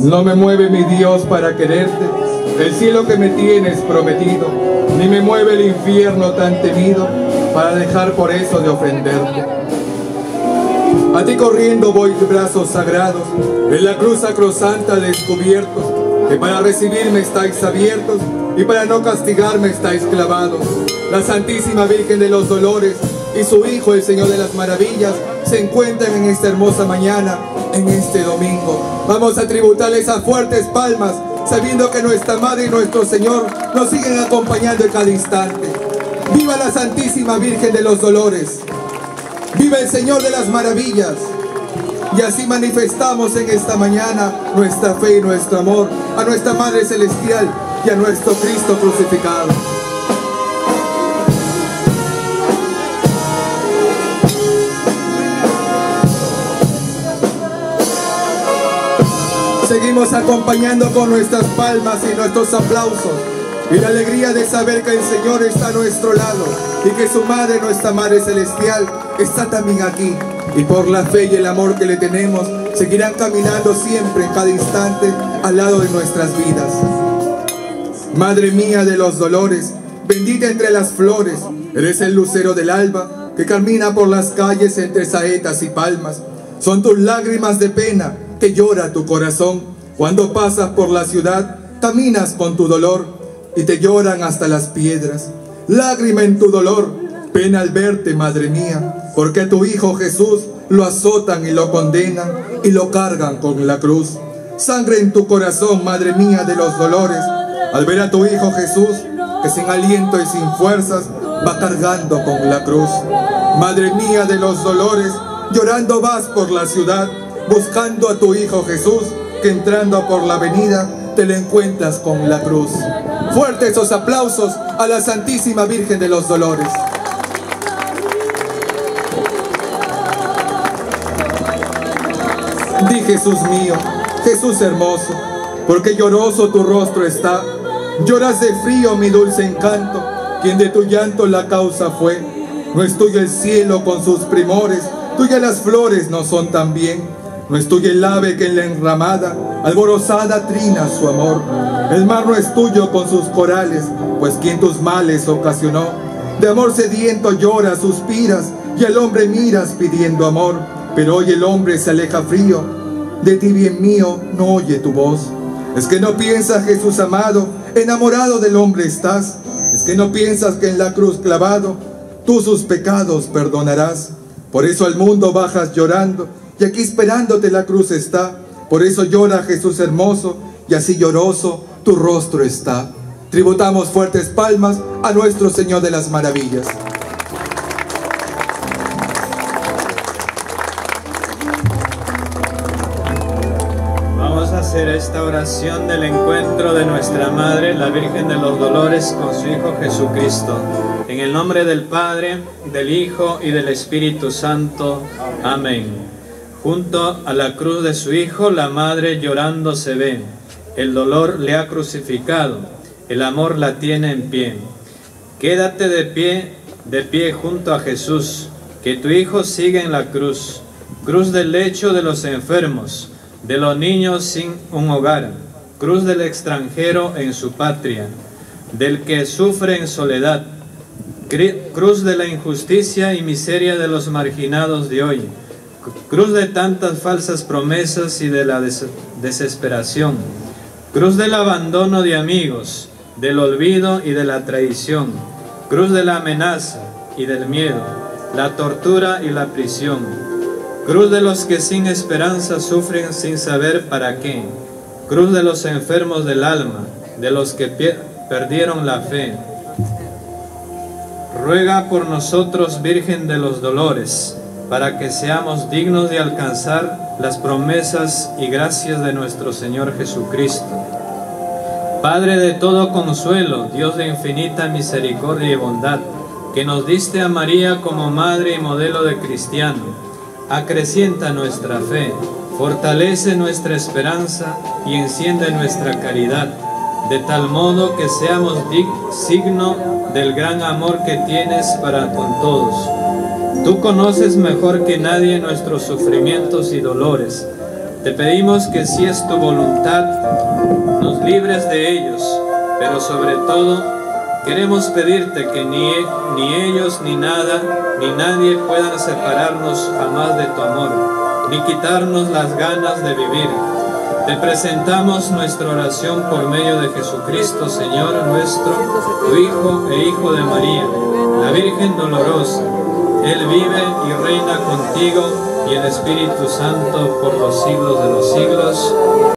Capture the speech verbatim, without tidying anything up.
No me mueve mi Dios para quererte, el cielo que me tienes prometido, ni me mueve el infierno tan temido para dejar por eso de ofenderte. A ti corriendo voy de brazos sagrados, en la cruz sacrosanta descubiertos, que para recibirme estáis abiertos y para no castigarme estáis clavados. La Santísima Virgen de los Dolores y su Hijo, el Señor de las Maravillas, se encuentran en esta hermosa mañana, en este domingo. Vamos a tributarles esas fuertes palmas, sabiendo que nuestra Madre y nuestro Señor nos siguen acompañando en cada instante. ¡Viva la Santísima Virgen de los Dolores! ¡Viva el Señor de las Maravillas! Y así manifestamos en esta mañana nuestra fe y nuestro amor a nuestra Madre Celestial y a nuestro Cristo crucificado. Seguimos acompañando con nuestras palmas y nuestros aplausos y la alegría de saber que el Señor está a nuestro lado y que su Madre, nuestra Madre Celestial, está también aquí. Y por la fe y el amor que le tenemos, seguirán caminando siempre, en cada instante, al lado de nuestras vidas. Madre mía de los dolores, bendita entre las flores, eres el lucero del alba que camina por las calles entre saetas y palmas. Son tus lágrimas de pena que llora tu corazón. Cuando pasas por la ciudad, caminas con tu dolor y te lloran hasta las piedras. Lágrima en tu dolor, pena al verte, madre mía, porque a tu Hijo Jesús lo azotan y lo condenan y lo cargan con la cruz. Sangre en tu corazón, madre mía de los dolores, al ver a tu Hijo Jesús, que sin aliento y sin fuerzas va cargando con la cruz. Madre mía de los dolores, llorando vas por la ciudad, buscando a tu Hijo Jesús, que entrando por la avenida te le encuentras con la cruz. Fuertes esos aplausos a la Santísima Virgen de los Dolores. Di Jesús mío, Jesús hermoso, porque lloroso tu rostro está. Lloras de frío mi dulce encanto, quien de tu llanto la causa fue. No es tuyo el cielo con sus primores, tuyas las flores no son tan bien. No es tuyo el ave que en la enramada alborozada trina su amor. El mar no es tuyo con sus corales, pues quien tus males ocasionó. De amor sediento lloras, suspiras, y al hombre miras pidiendo amor. Pero hoy el hombre se aleja frío, de ti bien mío no oye tu voz. Es que no piensas, Jesús amado, enamorado del hombre estás. Es que no piensas que en la cruz clavado tú sus pecados perdonarás. Por eso al mundo bajas llorando, y aquí esperándote la cruz está. Por eso llora Jesús hermoso, y así lloroso tu rostro está. Tributamos fuertes palmas a nuestro Señor de las Maravillas. Vamos a hacer esta oración del encuentro de nuestra Madre, la Virgen de los Dolores, con su Hijo Jesucristo. En el nombre del Padre, del Hijo y del Espíritu Santo. Amén. Junto a la cruz de su Hijo, la Madre llorando se ve. El dolor le ha crucificado, el amor la tiene en pie. Quédate de pie, de pie junto a Jesús, que tu Hijo sigue en la cruz. Cruz del lecho de los enfermos, de los niños sin un hogar. Cruz del extranjero en su patria, del que sufre en soledad. Cruz de la injusticia y miseria de los marginados de hoy. Cruz de tantas falsas promesas y de la des desesperación. Cruz del abandono de amigos, del olvido y de la traición. Cruz de la amenaza y del miedo, la tortura y la prisión. Cruz de los que sin esperanza sufren sin saber para qué. Cruz de los enfermos del alma, de los que perdieron la fe. Ruega por nosotros, Virgen de los Dolores, para que seamos dignos de alcanzar las promesas y gracias de nuestro Señor Jesucristo. Padre de todo consuelo, Dios de infinita misericordia y bondad, que nos diste a María como madre y modelo de cristiano, acrecienta nuestra fe, fortalece nuestra esperanza y enciende nuestra caridad, de tal modo que seamos signo del gran amor que tienes para con todos. Tú conoces mejor que nadie nuestros sufrimientos y dolores. Te pedimos que si es tu voluntad, nos libres de ellos, pero sobre todo queremos pedirte que ni, ni ellos ni nada, ni nadie puedan separarnos jamás de tu amor, ni quitarnos las ganas de vivir. Te presentamos nuestra oración por medio de Jesucristo, Señor nuestro, tu Hijo e Hijo de María, la Virgen dolorosa. Él vive y reina contigo y el Espíritu Santo por los siglos de los siglos.